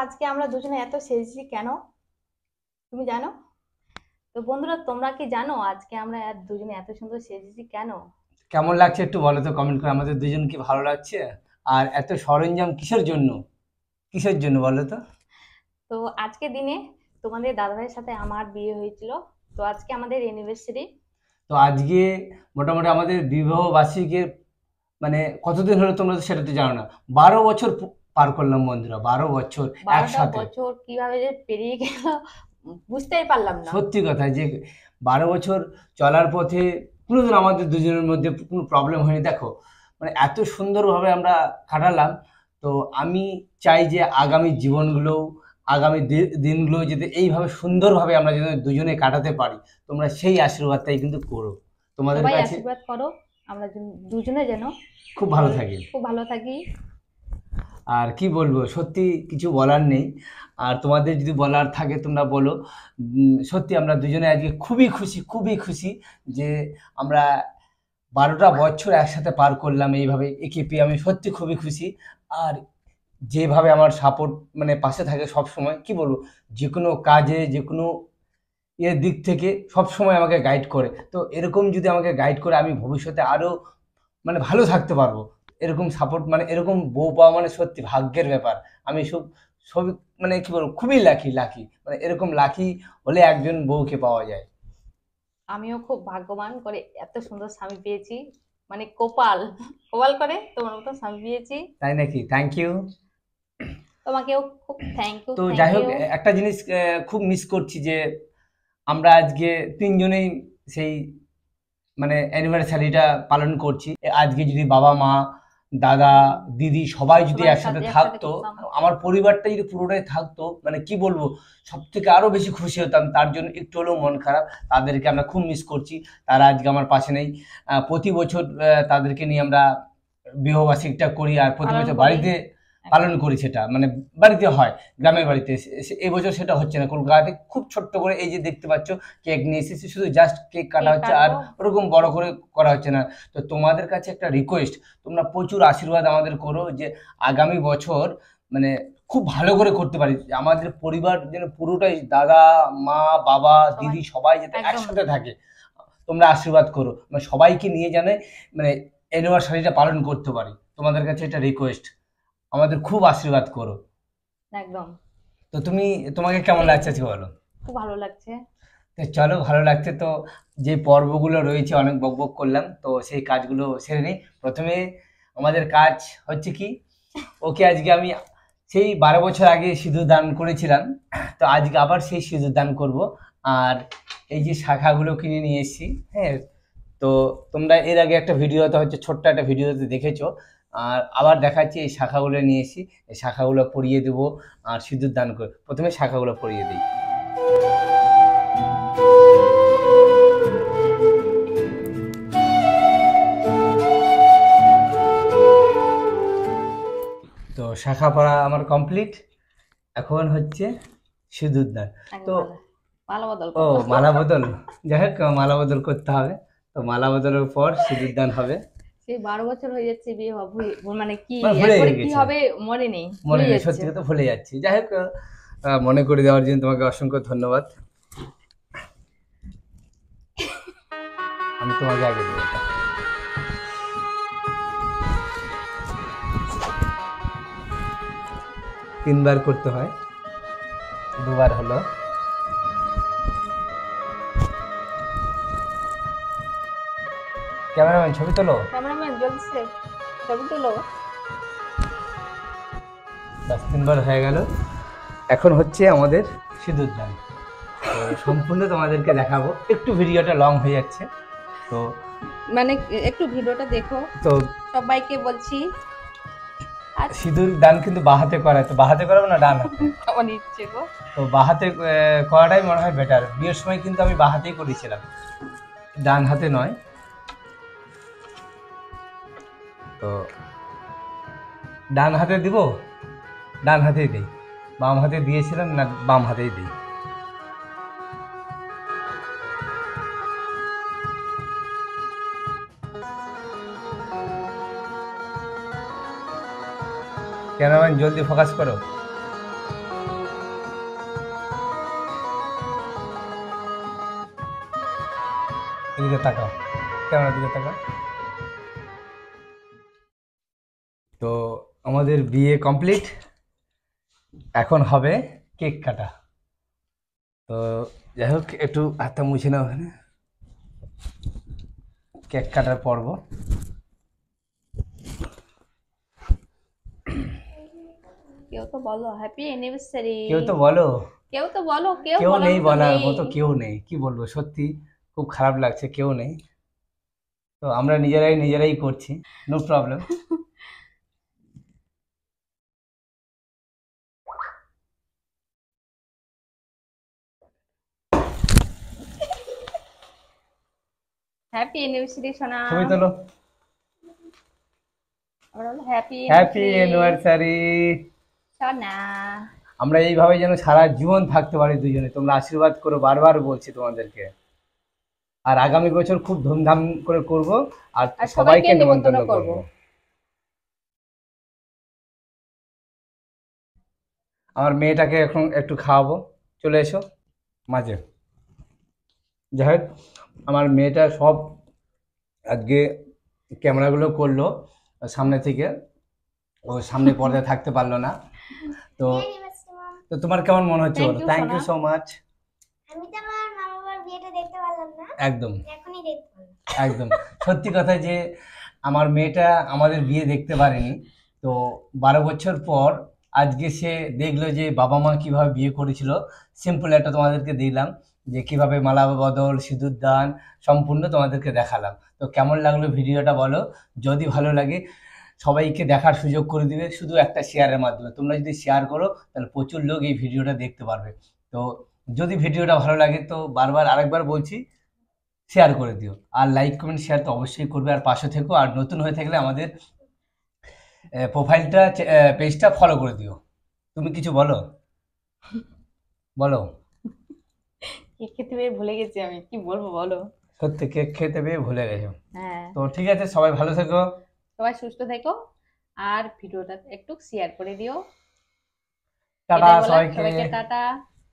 আজকে আমরা দুজনে এত সেজেছি কেন তুমি জানো? তো বন্ধুরা, তোমরা কি জানো আজকে আমরা দুজনে এত সুন্দর সেজেছি কেন? কেমন লাগছে একটু বলো তো কমেন্ট করে। আমাদের দুজন কি ভালো লাগছে? আর এত সরঞ্জাম কিসের জন্য? কিসের জন্য বলো তো? তো আজকে দিনে তোমাদের দাদাভাইয়ের সাথে আমার বিয়ে হয়েছিল। তো আজকে আমাদের অ্যানিভার্সারি। তো আজকে মোটামুটি আমাদের বিবাহ বার্ষিকীর মানে কতদিন হলো তোমরা তো সেটা তো জানো না। 12 বছর পার করলাম বন্ধুরা, 12 বছর 12টা একসাথে। বছর কিভাবে যে পেরিয়ে গেল বুঝতেই পারলাম না। সত্যি কথা যে 12 বছর চলার পথে কোনোদিন আমাদের দুজনের মধ্যে কোনো প্রবলেম হয়নি। দেখো মানে এত সুন্দরভাবে আমরা কাটালাম। তো আমি চাই যে আগামী জীবনগুলো, আগামী দিনগুলো যাতে এইভাবে সুন্দরভাবে আমরা যেন দুজনে কাটাতে পারি। তোমরা সেই আশীর্বাদটাই কিন্তু করো তোমাদের সবাই কাছে। আশীর্বাদ করো, আমরা দুজনে যেন খুব ভালো থাকি। খুব ভালো থাকি। আর কি বলবো, সত্যি কিছু বলার নেই। আর তোমাদের যদি বলার থাকে তোমরা বলো। সত্যি আমরা দুজনে আজকে খুবই খুশি, খুবই খুশি যে আমরা 12টা বছর একসাথে পার করলাম এইভাবে। একে পেয়ে আমি সত্যি খুবই খুশি। আর যেভাবে আমার সাপোর্ট মানে পাশে থাকে সব সময়, কি বলবো, যে কোনো কাজে যে কোনো এর দিক থেকে সব সময় আমাকে গাইড করে। তো এরকম যদি আমাকে গাইড করে আমি ভবিষ্যতে আরো মানে ভালো থাকতে পারবো। এরকম সাপোর্ট মানে এরকম বউ পাওয়া মানে সত্যি ভাগ্যের ব্যাপার। আমি সবই মানে কি বলবো, খুবই লাকি লাকি, মানে এরকম লাকি হলে একজন বউকে পাওয়া যায়। আমিও খুব ভাগ্যবান করে এত সুন্দর স্বামী পেয়েছি, মানে কপাল কপাল করে তোমার মতো স্বামী পেয়েছি। তাই নাকি? Thank you. তোমাকেও খুব থ্যাংক ইউ, তো থ্যাংক যাই হোক, ইউ। একটা জিনিস খুব মিস করছি যে আমরা আজকে তিনজনেই সেই মানে অ্যানিভার্সারিটা পালন করছি। আজকে যদি বাবা মা দাদা দিদি সবাই যদি সবার একসাথে সাথে একসাথে থাকতো, করতাম। আমার পরিবারটা যদি পুরোটাই থাকতো, মানে কি বলবো, সব থেকে আরো বেশি খুশি হতাম। তার জন্য একটু হলেও মন খারাপ। তাদেরকে আমরা খুব মিস করছি। তারা আজকে আমার পাশে নেই। প্রতি বছর তাদেরকে নিয়ে আমরা বিবাহবার্ষিকীটা করি, আর প্রতি পালন বছর করি বাড়িতে পালন একদম। করি। সেটা মানে বাড়িতে হয়, গ্রামের বাড়িতে। এবছর সেটা হচ্ছে না, কলকাতাতে খুব ছোট্ট করে এই যে দেখতে পাচ্ছ কেক নিয়ে এসেছি, শুধু জাস্ট কেক কাটা কেক হচ্ছে, আর কাটবো। ওরকম বড় করে করা হচ্ছে না। তো তোমাদের কাছে একটা রিকোয়েস্ট, তোমরা প্রচুর আশীর্বাদ আমাদের করো যে আগামী বছর মানে খুব ভালো করে করতে পারি। আমাদের পরিবার যেন পুরোটাই দাদা মা বাবা সবাই দিদি সবাই যাতে একদম। একসাথে থাকে। তোমরা আশীর্বাদ করো মানে সবাইকে নিয়ে জানে মানে অ্যানিভার্সারিটা পালন করতে পারি। তোমাদের কাছে এটা রিকোয়েস্ট, আমাদের খুব আশীর্বাদ করো। একদম। তো তোমাকে কেমন ঠিক লাগছে আছে, আজকে বলো? খুব ভালো লাগছে। তো চলো, ভালো লাগছে তো। যে পর্বগুলো রয়েছে অনেক বকবক করলাম, তো সেই কাজগুলো সেরে নিই। প্রথমে আমাদের কাজ হচ্ছে কি, ওকে আজকে আমি সেই 12 বছর আগে সিঁদুর দান করেছিলাম, তো আজকে আবার সেই সিঁদুর দান করব। আর এই যে শাখাগুলো কিনে নিয়ে এসেছি, হ্যাঁ। তো তোমরা এর আগে একটা ভিডিওতে হচ্ছে ছোট্ট একটা ভিডিওতে দেখেছো। আর আবার দেখাচ্ছি, এই শাখাগুলো নিয়ে এসেছি। এই শাখাগুলো পরিয়ে দেবো আর সিঁদুর দান করে প্রথমে শাখাগুলো পরিয়ে দিই। তো শাখা পড়া আমার কমপ্লিট। এখন হচ্ছে সিঁদুর দান। একদম তো ভালো, ভালো বদল ও, করবো। মালা বদল। যাই হোক, মালা বদল করতে হবে। তো মালা বদলের পর সিঁদুর দান হবে। সেই 12 বছর হয়ে যাচ্ছে বিয়ে হওয়া, মানে কি মানে ভুলে এরপরে কি গেছি, হবে মনে নেই, মনে ভুলে নেই, যাচ্ছে। সত্যি কথা ভুলে যাচ্ছি। যাই হোক, মনে করে দেওয়ার জন্য তোমাকে অসংখ্য ধন্যবাদ। আমি তোমাকে আগে দেবো এটা। 3বার করতে হয়, 2বার হলো। ক্যামেরাম্যান ছবি তোলো। ক্যামেরাম্যান জ্বলছে, ছবি তুলো। বাস, 3বার হয়ে গেল। এখন হচ্ছে আমাদের সিঁদুর দান। তো সম্পূর্ণ তোমাদেরকে দেখাবো, একটু ভিডিওটা লং হয়ে যাচ্ছে। তো মানে একটু ভিডিওটা দেখো, তো সবাইকে বলছি। আজ সিঁদুর দান কিন্তু বাঁ হাতে করায়, তো বাঁ হাতে করাবো না ডান হাতে? আমার ইচ্ছে গো। তো বাঁ হাতে করাটাই মনে হয় বেটার। বিয়ের সময় কিন্তু আমি বাঁ হাতেই করেছিলাম, ডান হাতে নয়। তো ডান হাতে দিব, ডান হাতেই দিই। বাম হাতে দিয়েছিলাম না, বাম হাতেই দিই। ক্যামেরাম্যান জলদি ফোকাস করো। এদিকে তাকাও, ক্যামেরার দিকে তাকাও। তো আমাদের বিয়ে কমপ্লিট, এখন হবে কেক কাটা। তো যাই হোক, একটু হাতটা মুছে নাও ওখানে, কেক কাটার পর্ব। কেউ তো বলো হ্যাপি অ্যানিভার্সারি। কেউ তো বলো। কেউ তো বলো, কেউ কেউ বলার নেই, মতো বলার নেই। মতো কেউ নেই, কি বলবো, সত্যি খুব খারাপ লাগছে, কেউ নেই। তো আমরা নিজেরাই নিজেরাই করছি, নো প্রবলেম। হ্যাপি অ্যানিভার্সারি সোনা। ছবি তোলো। আমরা বলো হ্যাপি হ্যাপি অ্যানিভার্সারি অ্যানিভার্সারি। সোনা। আমরা এইভাবে যেন সারা জীবন থাকতে পারি দুজনে, তোমরা আশীর্বাদ করো, বারবার বলছি তোমাদেরকে। আর আগামী বছর খুব ধুমধাম করে করব, আর আর সবাইকে সবাইকে নিমন্ত্রণ নেমন্তন্ন করব। করব। আমার মেয়েটাকে এখন একটু খাওয়াবো, চলে এসো মাঝে। যাই হোক, আমার মেয়েটা সব আজকে ক্যামেরাগুলো করলো সামনে থেকে, ও সামনে পর্দায় থাকতে পারলো না। তো তো তোমার কেমন মনে হচ্ছে Thank বলো? you, থ্যাংক ইউ সোনা। So much. আমি তো আমার মা বাবার বিয়েটা দেখতে পারলাম না, একদম এখনই দেখতে পারলাম। একদম সত্যি কথা যে আমার মেয়েটা আমাদের বিয়ে দেখতে পারেনি, তো 12 বছর পর আজকে সে দেখলো যে বাবা মা কিভাবে বিয়ে করেছিল। সিম্পল একটা তোমাদেরকে দিলাম, যে কিভাবে মালা বদল, সিঁদুর দান সম্পূর্ণ তোমাদেরকে দেখালাম। তো কেমন লাগলো ভিডিওটা বলো? যদি ভালো লাগে সবাইকে দেখার সুযোগ করে দিবে, শুধু একটা শেয়ারের মাধ্যমে। তোমরা যদি শেয়ার করো তাহলে প্রচুর লোক এই ভিডিওটা দেখতে পারবে। তো যদি ভিডিওটা ভালো লাগে তো বারবার আরেকবার বলছি, শেয়ার করে দিও। আর লাইক কমেন্ট শেয়ার তো অবশ্যই করবে, আর পাশে থেকো। আর নতুন হয়ে থাকলে আমাদের প্রোফাইলটা, পেজটা ফলো করে দিও। তুমি কিছু বলো, বলো। কেক খেতে পেয়ে ভুলে গেছি আমি, কি বলবো বলো। সত্যি কেক খেতে পেয়ে ভুলে গেছো। হ্যাঁ, তো ঠিক আছে, সবাই ভালো থেকো। সবাই সুস্থ থেকো, আর ভিডিওটা একটু শেয়ার করে দিও। টাটা এটাই বলার, সবাইকে। সবাইকে টাটা।